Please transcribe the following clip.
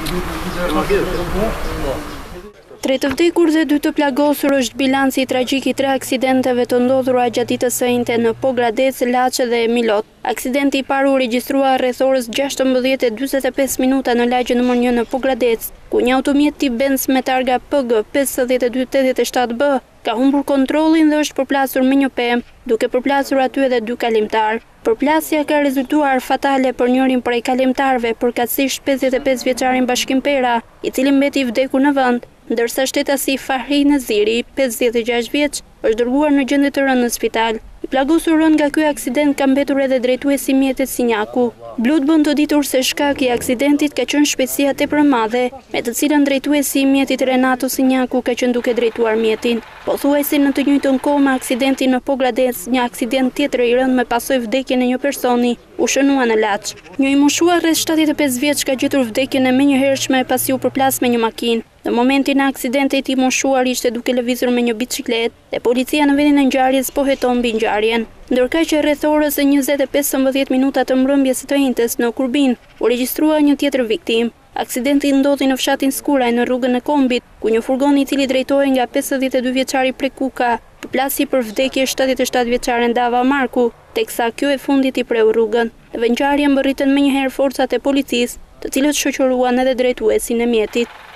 3 të vdekur dhe 2 të plagosur është bilanci tragjik i 3 aksidenteve të ndodhura gjatë ditës së njëjtë në Pogradec, Laçë dhe Milot. Aksidenti i parë u regjistrua rreth orës 16:45 minuta në lagjen nr. 1 në Pogradec, ku një automjet tip Benz me targa PG 5287B ka humbur kontrollin dhe është përplasur me një pemë, duke përplasur aty edhe 2 kalimtar. Përplasja ka rezultuar fatale për njërin prej kalimtarëve, përkatësisht 55 vjeçarin Bashkim Pera, i cili mbeti i vdekur në vend, ndërsa shtetasi Fahri Neziri, 56 vjeç, është dërguar në gjendje të rëndë në spital. I plagosur rënd nga ky aksident ka mbetur edhe drejtuesi i mjetit Sinjaku. Blut bën të ditur se shkaki i aksidentit ka qenë shpejtësia tepër e madhe, me të cilën drejtuesi i mjetit Renato Sinjaku ka qenë duke drejtuar mjetin. Pothuajse në të njëjtën kohë me aksidentin në Pogradec, një aksident tjetër i rënd me pasojë vdekjen e një personi u shënua në Laç. Një i moshuar rreth 75 vjeç ka gjetur vdekjen e menjëhershme pasi u përplas me një makinë. Në momentin e aksidentit i moshuar ishte duke lëvizur me një biçikletë dhe policia në vendin e ngjarjes po heton mbi ngjarjen. Ndërkaq që rreth orës 20:15 minuta të mbrëmjes së të njëjtës në Kurbin u regjistrua një tjetër viktim. Aksidenti ndodhi në fshatin Skuraj në rrugën e Kombit, ku një furgon i cili drejtohej nga 52 vjeçari Prekuka përplasi për vdekje 77 vjeçaren Dava Marku, teksa kjo e fundit i preu rrugën. Në ngjarje mbërritën menjëherë forcat e policisë, të cilët shoqëruan edhe drejtuesin e mjetit.